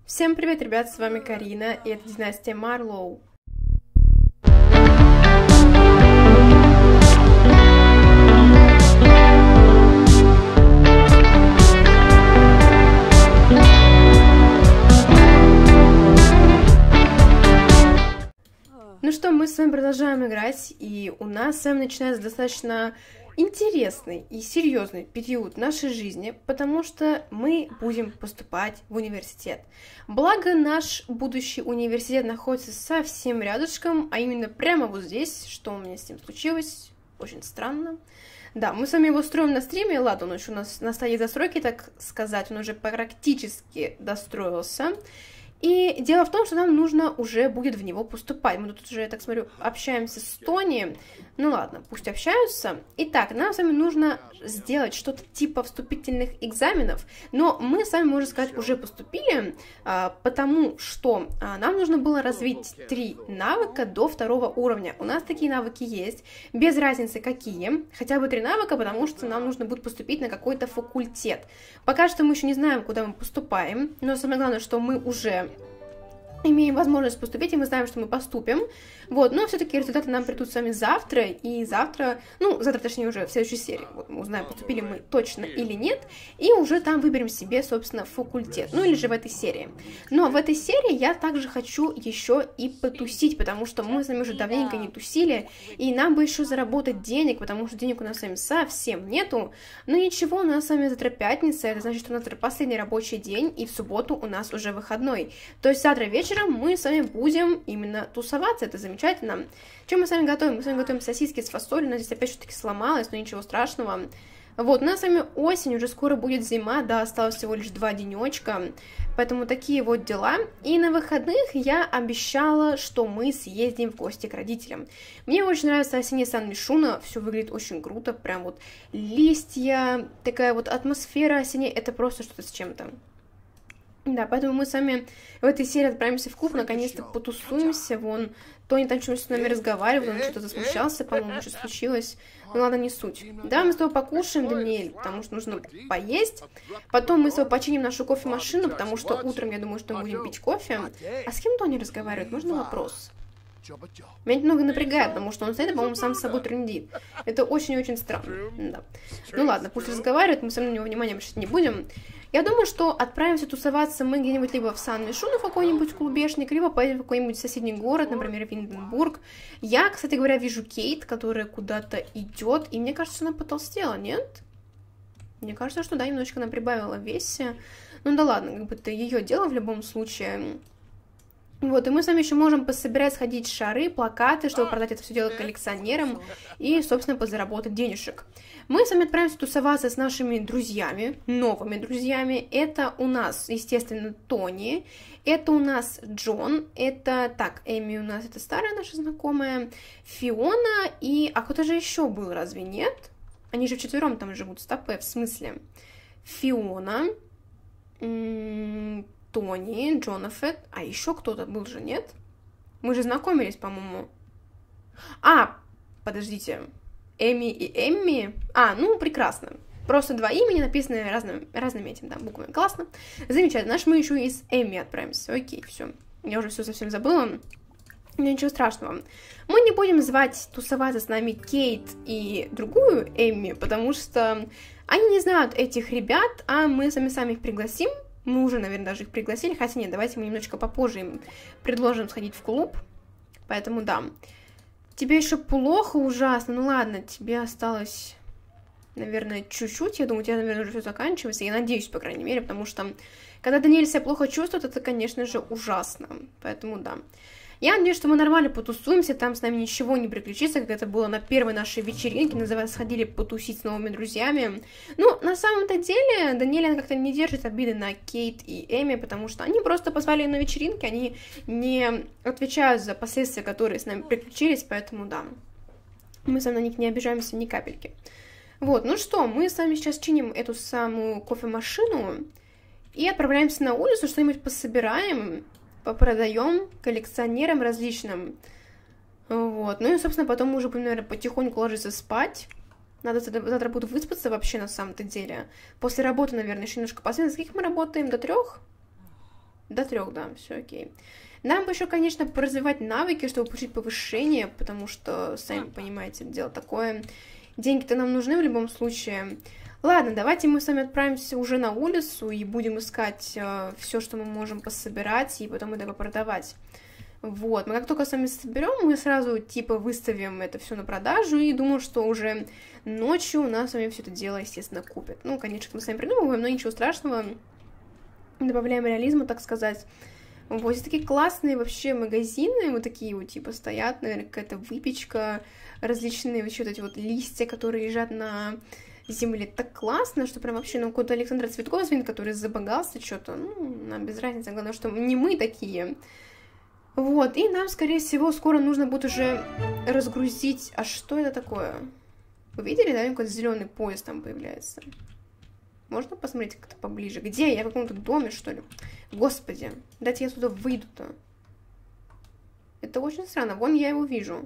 Всем привет, ребят, с вами Карина, и это Династия Марлоу. Ну что, мы с вами продолжаем играть, и у нас с вами начинается достаточно интересный и серьезный период нашей жизни, потому что мы будем поступать в университет. Благо, наш будущий университет находится совсем рядышком, а именно прямо вот здесь. Что у меня с ним случилось? Очень странно. Да, мы с вами его строим на стриме, ладно, он еще у нас на стадии застройки, так сказать, он уже практически достроился. И дело в том, что нам нужно уже будет в него поступать. Мы тут уже, я так смотрю, общаемся с Тони. Ну ладно, пусть общаются. Итак, нам с вами нужно сделать что-то типа вступительных экзаменов. Но мы с вами, можно сказать, уже поступили, потому что нам нужно было развить 3 навыка до 2 уровня. У нас такие навыки есть, без разницы какие. Хотя бы 3 навыка, потому что нам нужно будет поступить на какой-то факультет. Пока что мы еще не знаем, куда мы поступаем. Но самое главное, что мы уже имеем возможность поступить, и мы знаем, что мы поступим. Вот, но все-таки результаты нам придут с вами завтра, и завтра, точнее уже в следующей серии, вот мы узнаем, поступили мы точно или нет, и уже там выберем себе, собственно, факультет, ну или же в этой серии. Но в этой серии я также хочу еще и потусить, потому что мы с вами уже давненько не тусили, и нам бы еще заработать денег, потому что денег у нас с вами совсем нету. Но ничего, у нас с вами завтра пятница, это значит, что у нас завтра последний рабочий день, и в субботу у нас уже выходной. То есть завтра вечером мы с вами будем именно тусоваться, это замечательно. Чем мы с вами готовим? Мы с вами готовим сосиски с фасолью, но здесь опять что-таки сломалось, но ничего страшного. Вот, у нас с вами осень, уже скоро будет зима, да, осталось всего лишь 2 денечка, поэтому такие вот дела. И на выходных я обещала, что мы съездим в гости к родителям. Мне очень нравится осенняя Сан-Мишуно, все выглядит очень круто, прям вот листья, такая вот атмосфера осенняя, это просто что-то с чем-то. Да, поэтому мы с вами в этой серии отправимся в клуб, наконец-то потусуемся, вон, Тони там что-то с нами разговаривал, он что-то засмущался, по-моему, что случилось, ну ладно, не суть. Да, мы с тобой покушаем, Даниэль, потому что нужно поесть, потом мы с тобой починим нашу кофемашину, потому что утром, я думаю, что мы будем пить кофе. А с кем Тони разговаривает, можно вопрос? Меня немного напрягает, потому что он стоит и, по-моему, сам с собой трындит. Это очень-очень странно, да. Ну ладно, пусть разговаривает, мы с вами на него внимания обращать не будем. Я думаю, что отправимся тусоваться мы где-нибудь либо в Сан-Мишуно, в какой-нибудь клубешник, либо поедем в какой-нибудь соседний город, например, в Инденбург. Я, кстати говоря, вижу Кейт, которая куда-то идет, и мне кажется, она потолстела, нет? Мне кажется, что да, немножечко она прибавила в весе. Ну да ладно, как бы это ее дело в любом случае. Вот, и мы с вами еще можем пособирать, сходить шары, плакаты, чтобы продать это все дело коллекционерам и, собственно, подзаработать денежек. Мы с вами отправимся тусоваться с нашими друзьями, новыми друзьями. Это у нас, естественно, Тони, это у нас Джон, это, так, Эми у нас, это старая наша знакомая, Фиона и... А кто-то же еще был, разве нет? Они же вчетвером там живут, стопэ, в смысле? Фиона... Тони, Джонафет, а еще кто-то был же, нет? Мы же знакомились, по-моему. А, подождите, Эми и Эмми? А, ну, прекрасно. Просто 2 имени, написанные разными этим, да, буквами. Классно. Замечательно. Значит, мы еще и с Эмми отправимся. Окей, все. Я уже все совсем забыла. Но ничего страшного. Мы не будем звать тусоваться с нами Кейт и другую Эмми, потому что они не знают этих ребят, а мы сами их пригласим. Мы уже, наверное, даже их пригласили, хотя нет, давайте мы немножечко попозже им предложим сходить в клуб, поэтому да. Тебе еще плохо ужасно, ну ладно, тебе осталось, наверное, чуть-чуть, я думаю, у тебя, наверное, уже все заканчивается, я надеюсь, по крайней мере, потому что, когда Даниэль себя плохо чувствует, это, конечно же, ужасно, поэтому да. Я надеюсь, что мы нормально потусуемся, там с нами ничего не приключится, как это было на первой нашей вечеринке, называется, сходили потусить с новыми друзьями. Ну, на самом-то деле, Даниэль как-то не держит обиды на Кейт и Эми, потому что они просто позвали ее на вечеринки, они не отвечают за последствия, которые с нами приключились, поэтому да, мы с вами на них не обижаемся ни капельки. Вот, ну что, мы с вами сейчас чиним эту самую кофемашину и отправляемся на улицу, что-нибудь пособираем, попродаем коллекционерам различным. Вот. Ну и, собственно, потом мы уже будем, наверное, потихоньку ложиться спать. Надо завтра буду выспаться вообще на самом-то деле. После работы, наверное, еще немножко посмотрим. С каких мы работаем? До 3? До 3, да, все окей. Нам бы еще, конечно, поразвивать навыки, чтобы получить повышение, потому что, сами понимаете, дело такое. Деньги-то нам нужны в любом случае. Ладно, давайте мы с вами отправимся уже на улицу и будем искать все, что мы можем пособирать, и потом это продавать. Вот, мы как только с вами соберем, мы сразу, типа, выставим это все на продажу, и думаю, что уже ночью у нас с вами все это дело, естественно, купят. Ну, конечно, мы сами придумываем, но ничего страшного. Добавляем реализма, так сказать. Вот, здесь такие классные вообще магазины, вот такие вот, типа, стоят, наверное, какая-то выпечка, различные вообще вот эти вот листья, которые лежат на земле. Так классно, что прям вообще, ну, какой-то Александр Цветков звенит, который забогался что-то, ну, нам без разницы, главное, что не мы такие. Вот, и нам, скорее всего, скоро нужно будет уже разгрузить. А что это такое? Вы видели, да, какой-то зеленый поезд там появляется? Можно посмотреть как-то поближе? Где? Я в каком-то доме, что ли? Господи, дайте я сюда выйду-то. Это очень странно. Вон я его вижу.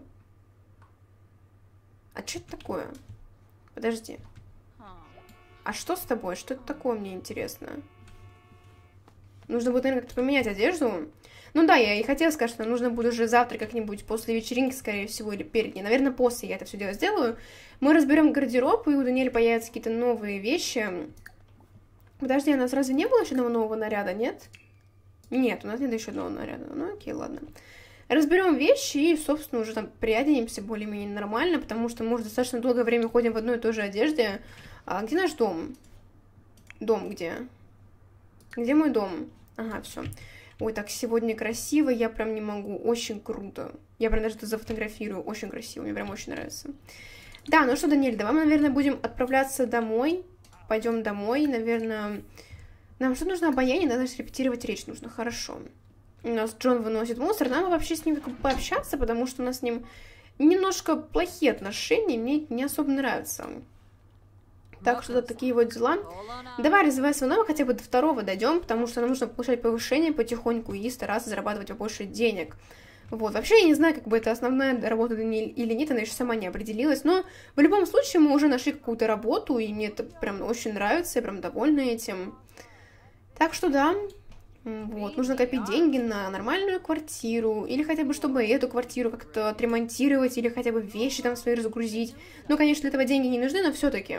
А что это такое? Подожди. А что с тобой? Что это такое, мне интересно? Нужно будет, наверное, как-то поменять одежду. Ну да, я и хотела сказать, что нужно будет уже завтра как-нибудь после вечеринки, скорее всего, или перед ней. Наверное, после я это все дело сделаю. Мы разберем гардероб, и у Даниэля появятся какие-то новые вещи. Подожди, у нас разве не было еще одного нового наряда, нет? Нет, у нас нет еще одного наряда. Ну окей, ладно. Разберем вещи и, собственно, уже там приоденемся более-менее нормально, потому что мы уже достаточно долгое время ходим в одной и той же одежде. А где наш дом? Дом где? Где мой дом? Ага, все. Ой, так сегодня красиво, я прям не могу, очень круто. Я прям даже это зафотографирую, очень красиво, мне прям очень нравится. Да, ну что, Даниэль, давай мы, наверное, будем отправляться домой. Пойдем домой, наверное. Нам что нужно обаяние, да, значит, репетировать речь нужно, хорошо. У нас Джон выносит мусор, нам вообще с ним как бы пообщаться, потому что у нас с ним немножко плохие отношения, мне это не особо нравится. Так что такие вот дела. Давай развивай свой навык, хотя бы до 2 дойдем, потому что нам нужно получать повышение потихоньку и стараться зарабатывать побольше денег. Вот, вообще я не знаю, как бы это основная работа или нет, она еще сама не определилась, но в любом случае мы уже нашли какую-то работу, и мне это прям очень нравится, я прям довольна этим. Так что да, вот, нужно копить деньги на нормальную квартиру, или хотя бы, чтобы эту квартиру как-то отремонтировать, или хотя бы вещи там свои разгрузить. Ну, конечно, для этого деньги не нужны, но все-таки,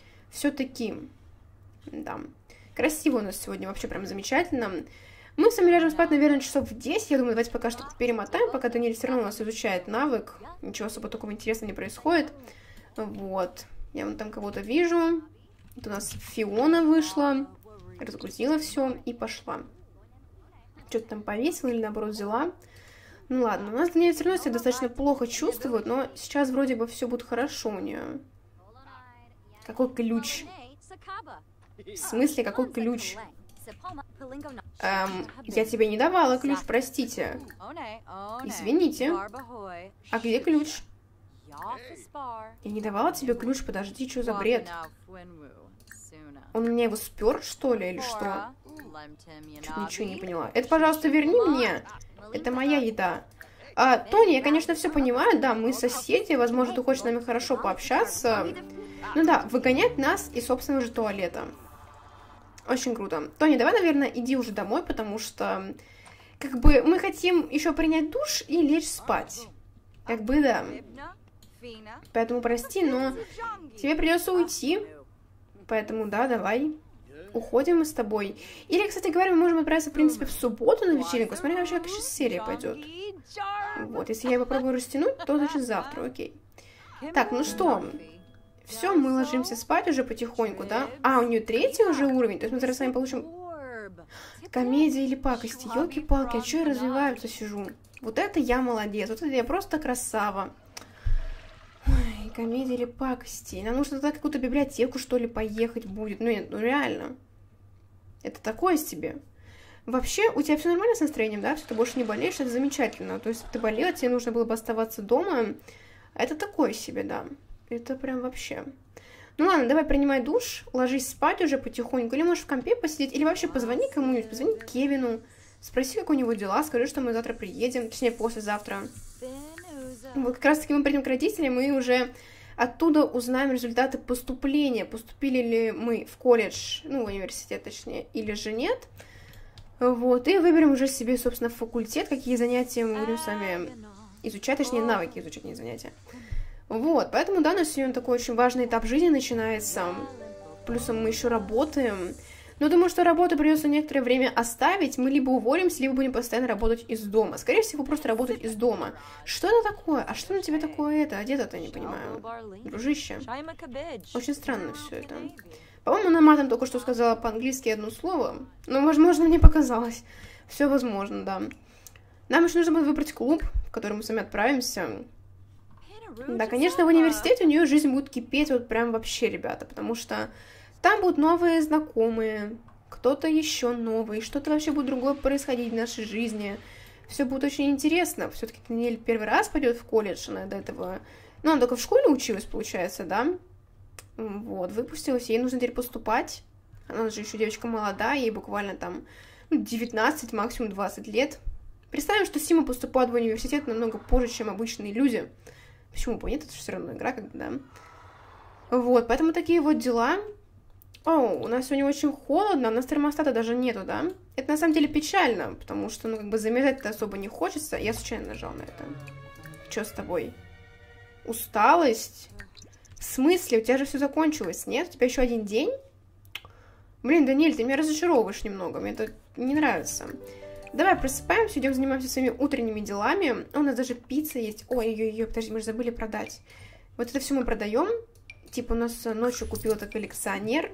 да. Красиво у нас сегодня, вообще прям замечательно. Мы с вами ляжем спать, наверное, часов в 10. Я думаю, давайте пока что перемотаем, пока Даниэль все равно у нас изучает навык. Ничего особо такого интересного не происходит. Вот. Я вон там кого-то вижу. Это у нас Фиона вышла, разгрузила все и пошла. Что-то там повесила или наоборот взяла. Ну ладно, у нас Даниэль все равно себя достаточно плохо чувствует, но сейчас вроде бы все будет хорошо у нее. Какой ключ? В смысле, какой ключ? Я тебе не давала ключ, простите. Извините. А где ключ? Я не давала тебе ключ, подожди, что за бред? Он меня его спер, что ли, или что? Чуть ничего не поняла. Это, пожалуйста, верни мне. Это моя еда. Тони, я, конечно, все понимаю, да, мы соседи, возможно, ты хочешь с нами хорошо пообщаться. Ну да, выгонять нас из собственного же туалета. Очень круто. Тони, давай, наверное, иди уже домой, потому что, как бы, мы хотим еще принять душ и лечь спать. Как бы, да. Поэтому прости, но тебе придется уйти. Поэтому, да, давай. Уходим мы с тобой. Или, кстати говоря, мы можем отправиться, в принципе, в субботу на вечеринку. Смотри, вообще, как сейчас серия пойдет. Вот, если я попробую растянуть, то, значит, завтра, окей. Так, ну что, все, мы ложимся спать уже потихоньку, да? А, у нее 3-й уже уровень, то есть мы сейчас с вами получим... Комедия или пакости, елки-палки, а что я развиваю-то сижу? Вот это я молодец, вот это я просто красава. Ой, комедия или пакости. Нам нужно туда какую-то библиотеку, что ли, поехать будет. Ну, нет, ну реально. Это такое себе. Вообще, у тебя все нормально с настроением, да? Все, ты больше не болеешь, это замечательно. То есть, если ты болела, тебе нужно было бы оставаться дома. Это такое себе, да. Это прям вообще. Ну ладно, давай принимай душ, ложись спать уже потихоньку. Или можешь в компе посидеть, или вообще позвони кому-нибудь, позвони Кевину. Спроси, как у него дела, скажи, что мы завтра приедем, точнее, послезавтра. Вот как раз-таки мы придем к родителям, и уже оттуда узнаем результаты поступления. Поступили ли мы в колледж, ну, в университет, точнее, или же нет. Вот, и выберем уже себе, собственно, факультет, какие занятия мы будем с вами изучать, точнее, навыки изучать, не занятия. Вот, поэтому, да, у нас сегодня такой очень важный этап жизни начинается. Плюсом мы еще работаем. Но думаю, что работу придется некоторое время оставить. Мы либо уволимся, либо будем постоянно работать из дома. Скорее всего, просто работать из дома. Что это такое? А что на тебе такое это? Одето-то, не понимаю. Дружище. Очень странно все это. По-моему, она матом только что сказала по-английски одно слово. Но, возможно, мне показалось. Все возможно, да. Нам еще нужно будет выбрать клуб, в который мы с вами отправимся. Да, конечно, в университете у нее жизнь будет кипеть вот прям вообще, ребята, потому что там будут новые знакомые, кто-то еще новый, что-то вообще будет другое происходить в нашей жизни. Все будет очень интересно. Все-таки Даниэль первый раз пойдет в колледж, она до этого... Ну, она только в школе училась, получается, да? Вот, выпустилась, ей нужно теперь поступать. Она же еще девочка молодая, ей буквально там 19, максимум 20 лет. Представим, что Сима поступает в университет намного позже, чем обычные люди. Почему бы нет? Это же все равно игра, как бы, да. Вот, поэтому такие вот дела. О, у нас сегодня очень холодно, у нас термостата даже нету, да? Это на самом деле печально, потому что, ну, как бы замерзать-то особо не хочется. Я случайно нажала на это. Че с тобой? Усталость? В смысле? У тебя же все закончилось, нет? У тебя еще один день? Блин, Даниэль, ты меня разочаровываешь немного, мне это не нравится. Давай просыпаемся, идем занимаемся своими утренними делами. У нас даже пицца есть. Ой-ой-ой, подожди, мы же забыли продать. Вот это все мы продаем. Типа у нас ночью купил этот коллекционер.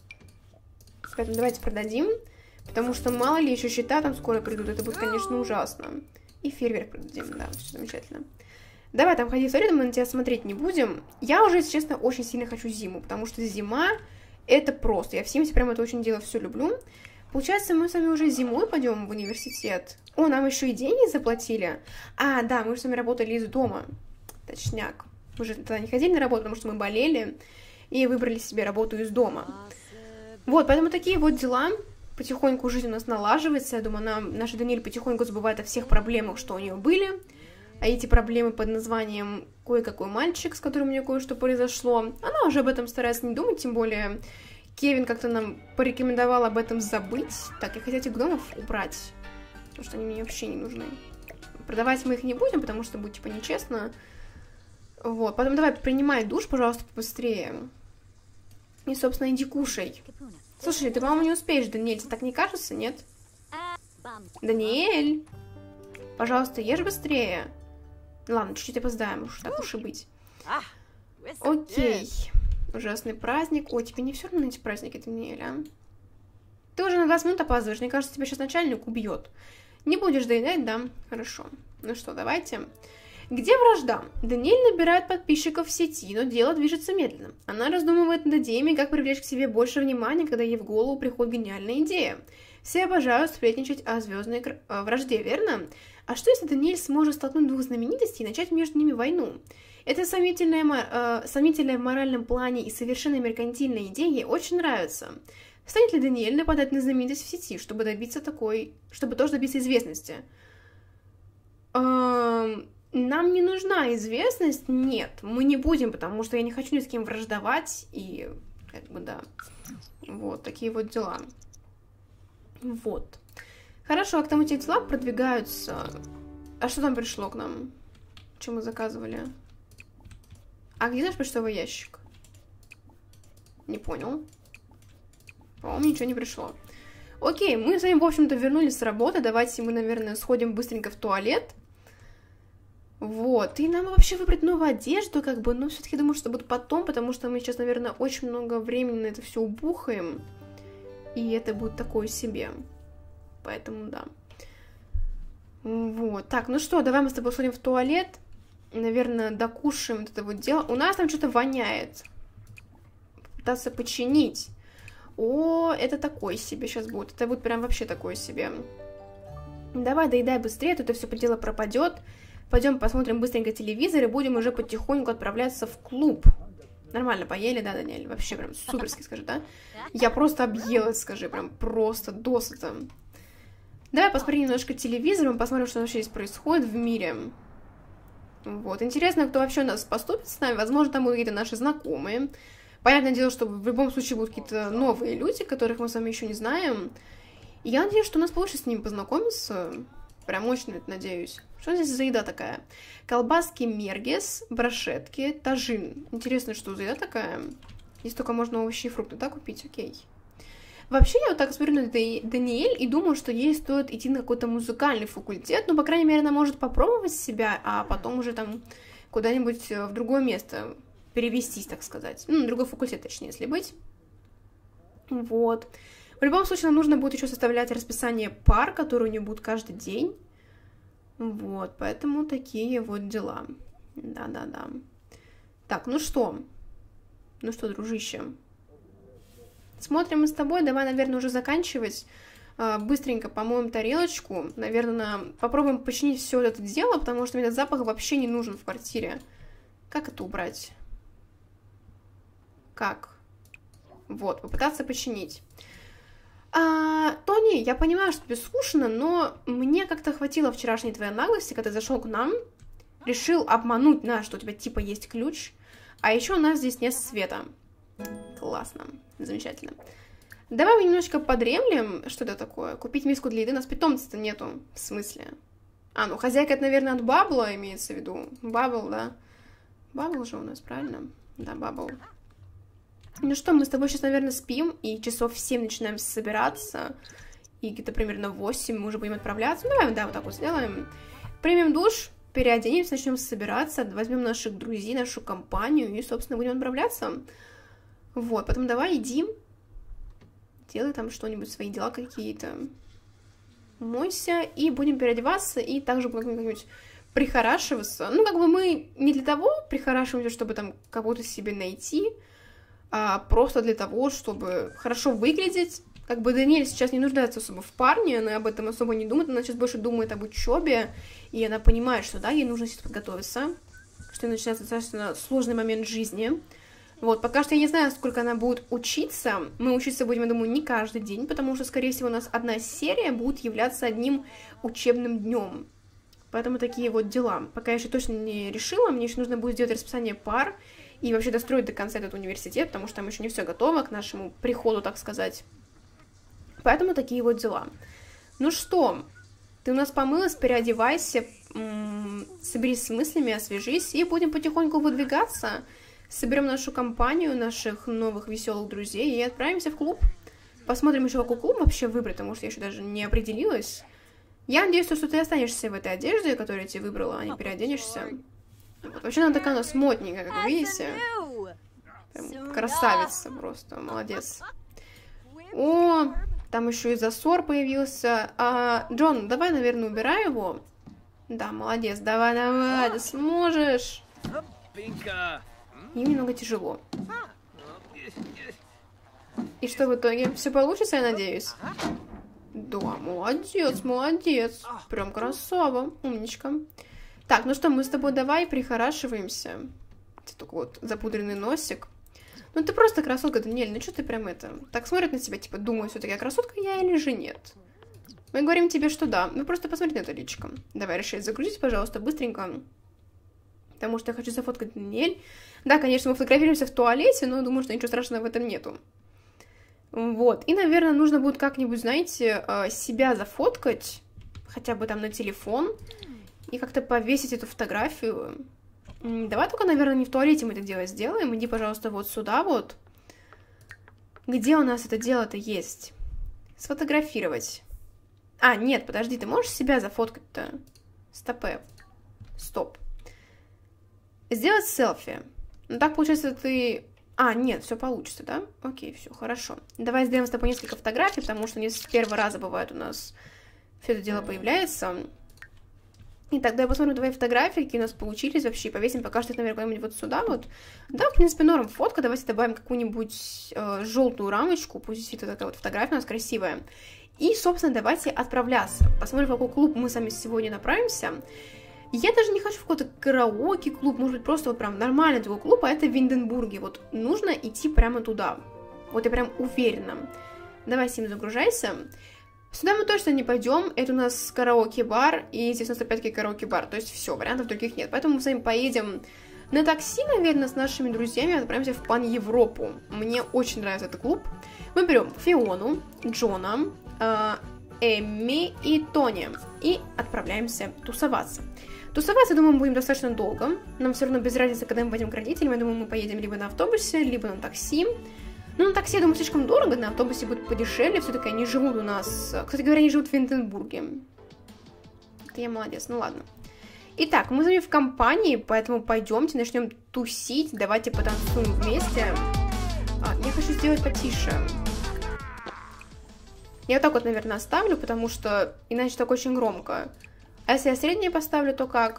Поэтому давайте продадим. Потому что мало ли еще счета там скоро придут. Это будет, конечно, ужасно. И фейерверк продадим, да, все замечательно. Давай там ходи в туалет, мы на тебя смотреть не будем. Я уже, если честно, очень сильно хочу зиму. Потому что зима это просто. Я в Симсе прям это очень дело все люблю. Получается, мы с вами уже зимой пойдем в университет. О, нам еще и деньги заплатили. А, да, мы же с вами работали из дома. Точняк. Мы же тогда не ходили на работу, потому что мы болели. И выбрали себе работу из дома. Вот, поэтому такие вот дела. Потихоньку жизнь у нас налаживается. Я думаю, наша Даниэль потихоньку забывает о всех проблемах, что у нее были. А эти проблемы под названием «Кое-какой мальчик», с которым у нее кое-что произошло, она уже об этом старается не думать, тем более... Кевин как-то нам порекомендовал об этом забыть. Так, я хотела этих гномов убрать, потому что они мне вообще не нужны. Продавать мы их не будем, потому что будет, типа, нечестно. Вот, потом давай принимай душ, пожалуйста, побыстрее. И, собственно, иди кушай. Слушай, ты, по-моему, не успеешь, Даниэль, тебе так не кажется, нет? Даниэль! Пожалуйста, ешь быстрее. Ладно, чуть-чуть опоздаем, уж так уж и быть. Окей. Ужасный праздник. Ой, тебе не все равно на эти праздники, Даниэль, а? Ты уже на 20 минут опаздываешь. Мне кажется, тебя сейчас начальник убьет. Не будешь доедать, да? Хорошо. Ну что, давайте. Где вражда? Даниэль набирает подписчиков в сети, но дело движется медленно. Она раздумывает над идеями, как привлечь к себе больше внимания, когда ей в голову приходит гениальная идея. Все обожают сплетничать о звездной вражде, верно? А что, если Даниэль сможет столкнуть двух знаменитостей и начать между ними войну? Эта сомнительная в моральном плане и совершенно меркантильная идея ей очень нравится. Станет ли Даниэль нападать на знаменитость в сети, чтобы тоже добиться известности? Нам не нужна известность? Нет, мы не будем, потому что я не хочу ни с кем враждовать, и как бы да, вот такие вот дела. Вот. Хорошо, а к тому эти дела продвигаются. А что там пришло к нам? Что мы заказывали? А где наш почтовый ящик? Не понял. По-моему, ничего не пришло. Окей, мы с вами, в общем-то, вернулись с работы. Давайте мы, наверное, сходим быстренько в туалет. Вот. И нам вообще выбрать новую одежду, как бы. Но все-таки думаю, что будет потом, потому что мы сейчас, наверное, очень много времени на это все убухаем. И это будет такое себе. Поэтому, да. Вот. Так, ну что, давай мы с тобой сходим в туалет. Наверное, докушаем вот это вот дело. У нас там что-то воняет. Пытаться починить. О, это такой себе сейчас будет. Это будет прям вообще такое себе. Давай, доедай быстрее, тут это все по делу пропадет. Пойдем посмотрим быстренько телевизор и будем уже потихоньку отправляться в клуб. Нормально поели, да, Даниэль? Вообще прям суперски, скажи, да? Я просто объелась, скажи, прям просто досыта. Давай посмотрим немножко телевизор, мы посмотрим, что вообще здесь происходит в мире. Вот, интересно, кто вообще у нас поступит с нами. Возможно, там будут какие-то наши знакомые. Понятное дело, что в любом случае будут какие-то новые люди, которых мы с вами еще не знаем. И я надеюсь, что у нас получится с ними познакомиться. Прям очень на это надеюсь. Что здесь за еда такая? Колбаски мергес, брошетки, тажин. Интересно, что за еда такая? Здесь только можно овощи и фрукты, да, купить? Окей. Вообще, я вот так смотрю на Даниэль и думаю, что ей стоит идти на какой-то музыкальный факультет. Ну, по крайней мере, она может попробовать себя, а потом уже там куда-нибудь в другое место перевестись, так сказать. Ну, на другой факультет, точнее, если быть. Вот. В любом случае, нам нужно будет еще составлять расписание пар, которые у нее будут каждый день. Вот, поэтому такие вот дела. Да-да-да. Так, ну что? Ну что, дружище? Смотрим мы с тобой. Давай, наверное, уже заканчивать. Быстренько помоем тарелочку. Наверное, попробуем починить все это дело, потому что мне этот запах вообще не нужен в квартире. Как это убрать? Как? Вот, попытаться починить. Тони, я понимаю, что тебе скучно, но мне как-то хватило вчерашней твоей наглости, когда ты зашел к нам, решил обмануть нас, что у тебя типа есть ключ, а еще у нас здесь нет света. Классно, замечательно. Давай мы немножечко подремлем. Что это такое? Купить миску для еды, у нас питомца-то нету. В смысле? Ну хозяйка это, наверное, от Бабла имеется в виду. Бабл, да? Бабл же у нас, правильно? Да, Бабл. Ну что, мы с тобой сейчас, наверное, спим, и часов в 7 начинаем собираться, и где-то примерно в 8 мы уже будем отправляться. Ну, давай, да, вот так вот сделаем. Примем душ, переоденемся, начнем собираться, возьмем наших друзей, нашу компанию, и, собственно, будем отправляться. Вот, потом давай, иди, делай там что-нибудь, свои дела какие-то. Мойся, и будем переодеваться, и также будем как-нибудь прихорашиваться. Ну, как бы мы не для того прихорашиваемся, чтобы там кого-то себе найти, а просто для того, чтобы хорошо выглядеть. Как бы Даниэль сейчас не нуждается особо в парне, она об этом особо не думает, она сейчас больше думает об учебе, и она понимает, что да, ей нужно сейчас подготовиться, что начинается достаточно сложный момент жизни. Вот, пока что я не знаю, сколько она будет учиться. Мы учиться будем, я думаю, не каждый день, потому что, скорее всего, у нас одна серия будет являться одним учебным днем. Поэтому такие вот дела. Пока я еще точно не решила, мне еще нужно будет сделать расписание пар, и вообще достроить до конца этот университет, потому что там еще не все готово к нашему приходу, так сказать. Поэтому такие вот дела. Ну что, ты у нас помылась, переодевайся, соберись с мыслями, освежись, и будем потихоньку выдвигаться. Соберем нашу компанию, наших новых веселых друзей, и отправимся в клуб. Посмотрим еще, какой клуб вообще выбрать, потому что я еще даже не определилась. Я надеюсь, что ты останешься в этой одежде, которую я тебе выбрала, а не переоденешься. Вот. Вообще она такая у нас модненькая, как вы видите. Прям красавица просто, молодец. О, там еще и засор появился. Джон, давай, наверное, убирай его. Да, молодец, давай, ты сможешь. Им немного тяжело. И что в итоге? Все получится, я надеюсь? Да, молодец, молодец. Прям красава, умничка. Так, ну что, мы с тобой давай прихорашиваемся. Только вот запудренный носик. Ну ты просто красотка, Даниэль, ну что ты прям это... Так смотрят на тебя, типа, думают, все-таки я красотка я или же нет. Мы говорим тебе, что да. Ну просто посмотри на это личико. Давай, решай, загрузись, пожалуйста, быстренько. Потому что я хочу зафоткать Даниэль. Да, конечно, мы фотографируемся в туалете, но думаю, что ничего страшного в этом нету. Вот. И, наверное, нужно будет как-нибудь, знаете, себя зафоткать. Хотя бы там на телефон. И как-то повесить эту фотографию. Давай только, наверное, не в туалете мы это дело сделаем. Иди, пожалуйста, вот сюда вот. Где у нас это дело-то есть? Сфотографировать. Нет, подожди, ты можешь себя зафоткать-то? Стоп. Сделать селфи. Ну так, получается, ты... нет, все получится, да? Окей, все, хорошо. Давай сделаем с тобой несколько фотографий, потому что не с первого раза бывает у нас все это дело появляется. Итак, давай посмотрим твои фотографии, какие у нас получились вообще. Повесим пока что их, наверное, куда-нибудь вот сюда вот. Да, в принципе, норм фотка. Давайте добавим какую-нибудь желтую рамочку. Пусть действительно такая вот фотография у нас красивая. И, собственно, давайте отправляться. Посмотрим, в какой клуб мы сами сегодня направимся. Я даже не хочу в какой-то караоке-клуб, может быть, просто вот прям нормальный такой клуб, а это в Винденбурге. Вот нужно идти прямо туда. Вот я прям уверена. Давай, Сим, загружайся. Сюда мы точно не пойдем, это у нас караоке-бар, и здесь у нас опять-таки караоке-бар, то есть все, вариантов других нет. Поэтому мы с вами поедем на такси, наверное, с нашими друзьями, отправимся в Пан-Европу. Мне очень нравится этот клуб. Мы берем Фиону, Джона, Эмми и Тони. И отправляемся тусоваться. Тусоваться, думаю, мы будем достаточно долго. Нам все равно без разницы, когда мы пойдем к родителям. Я думаю, мы поедем либо на автобусе, либо на такси. Ну, на такси, я думаю, слишком дорого, на автобусе будет подешевле. Все-таки они живут у нас... Кстати говоря, они живут в Винденбурге. Это я молодец, ну ладно. Итак, мы с вами в компании, поэтому пойдемте, начнем тусить. Давайте потанцуем вместе. Я хочу сделать потише. Я вот так вот, наверное, оставлю, потому что иначе так очень громко. А если я среднее поставлю, то как?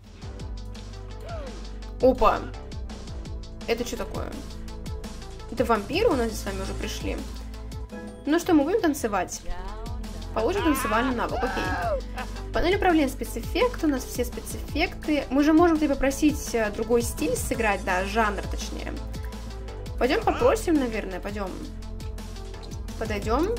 Опа! Это что такое? Это вампиры у нас здесь с вами уже пришли. Ну что, мы будем танцевать? Получим танцевальный навык, окей. Панель управления спецэффекты, у нас все спецэффекты. Мы же можем тебя попросить другой стиль сыграть, да, жанр точнее. Пойдем попросим, наверное, пойдем. Подойдем.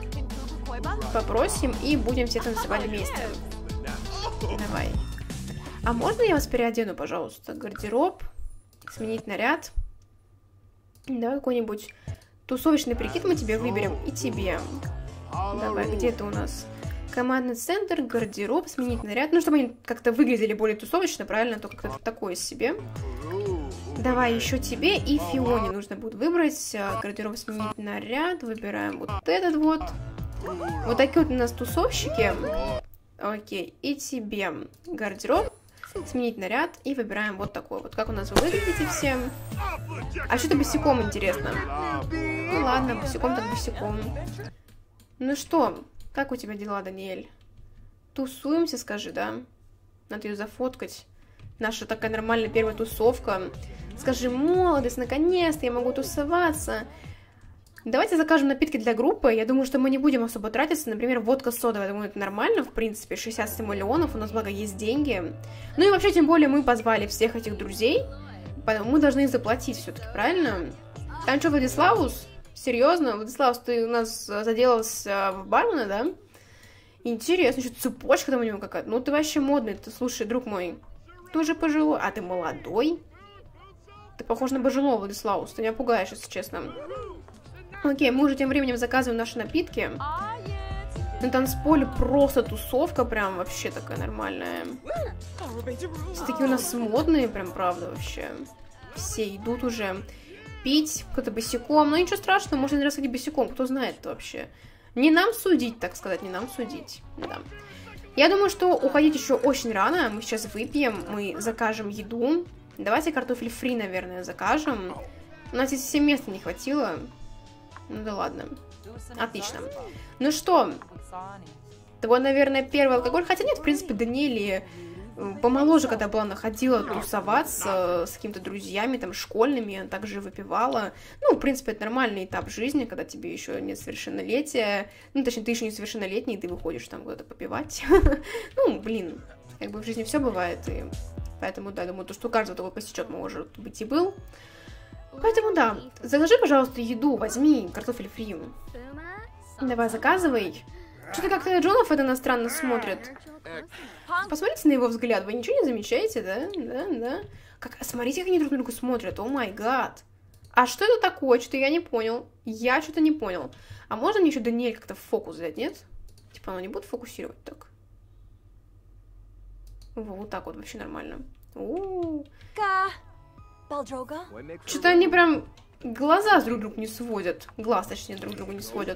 Попросим и будем все танцевать вместе. Давай. А можно я вас переодену, пожалуйста? Гардероб. Сменить наряд. Давай какой-нибудь тусовочный прикид мы тебе выберем. И тебе. Давай, где ты у нас? Командный центр, гардероб, сменить наряд. Ну, чтобы они как-то выглядели более тусовочно, правильно? То как-то такое себе. Давай еще тебе и Фионе нужно будет выбрать. Гардероб, сменить наряд. Выбираем вот этот вот. Вот такие вот у нас тусовщики. Окей, и тебе гардероб, сменить наряд и выбираем вот такой вот. Как у нас вы выглядите все? А что-то босиком интересно. Ну ладно, босиком так босиком. Ну что, как у тебя дела, Даниэль? Тусуемся, скажи, да? Надо ее зафоткать. Наша такая нормальная первая тусовка. Скажи, молодость, наконец-то я могу тусоваться. Давайте закажем напитки для группы. Я думаю, что мы не будем особо тратиться. Например, водка содовая. Я думаю, это нормально, в принципе. 60 миллионов, у нас, благо, есть деньги. Ну и вообще, тем более, мы позвали всех этих друзей. Поэтому мы должны их заплатить все-таки, правильно? Там что, Владислаус? Серьезно? Владислаус, ты у нас заделался в бармена, да? Интересно, что цепочка там у него какая-то. Ну, ты вообще модный. Ты, слушай, друг мой, ты уже пожилой, а ты молодой? Ты похож на пожилого, Владислаус. Ты меня пугаешь, если честно. Окей, мы уже тем временем заказываем наши напитки. На танцполе просто тусовка, прям вообще такая нормальная. Все такие у нас модные, прям правда вообще. Все идут уже пить, кто-то босиком. Но ничего страшного, можно один раз ходить босиком, кто знает это вообще. Не нам судить, так сказать, не нам судить. Да. Я думаю, что уходить еще очень рано. Мы сейчас выпьем, мы закажем еду. Давайте картофель фри, наверное, закажем. У нас здесь 7 места не хватило. Ну да ладно. Отлично. Ну что, твой, наверное, первый алкоголь. Хотя нет, в принципе, Даниэль помоложе, когда была, она ходила тусоваться с какими-то друзьями, там, школьными, она также выпивала. Ну, в принципе, это нормальный этап жизни, когда тебе еще нет совершеннолетия. Ну, точнее, ты еще не совершеннолетний, и ты выходишь там куда-то попивать. Ну, блин, как бы в жизни все бывает, и поэтому, да, думаю, то, что у каждого такой посечет, может быть, и был. Поэтому, да, закажи, пожалуйста, еду, возьми картофель фри. Давай, заказывай. Что-то как-то Джонов это иностранно смотрит. Посмотрите на его взгляд, вы ничего не замечаете, да? Да. Смотрите, как они друг на друга смотрят, о май гад. А что это такое? Что-то я не понял. Я что-то не понял. А можно мне еще Даниэль как-то в фокус взять, нет? Типа, оно не будет фокусировать так? Вот так вот вообще нормально. Что-то они прям глаза друг другу не сводят. Глаз, точнее, друг другу не сводят.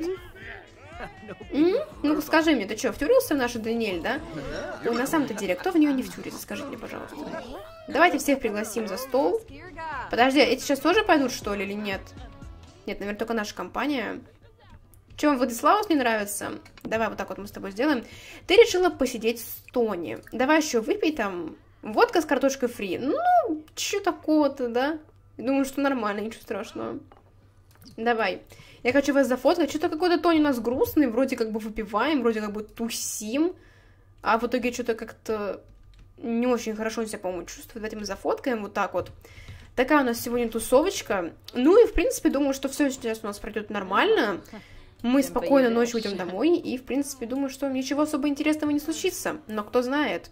Ну-ка скажи мне, ты что, втюрился в нашу Даниэль, да? Ой, на самом-то деле, кто в нее не втюрится, скажите мне, пожалуйста. Давайте всех пригласим за стол. Подожди, эти сейчас тоже пойдут, что ли, или нет? Нет, наверное, только наша компания. Че, вам Владислаус не нравится? Давай вот так вот мы с тобой сделаем. Ты решила посидеть с Тони. Давай еще выпей там водка с картошкой фри. Ну, что такого-то, да? Думаю, что нормально, ничего страшного. Давай. Я хочу вас зафоткать. Что-то какой-то Тони у нас грустный. Вроде как бы выпиваем, вроде как бы тусим. А в итоге что-то как-то не очень хорошо себя, по-моему, чувствует. Давайте мы зафоткаем вот так вот. Такая у нас сегодня тусовочка. Ну и, в принципе, думаю, что все сейчас у нас пройдет нормально. Мы спокойно ночью уйдем домой. И, в принципе, думаю, что ничего особо интересного не случится. Но кто знает.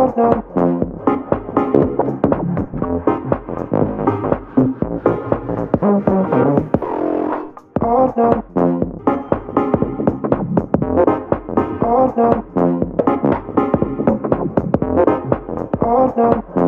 Oh no.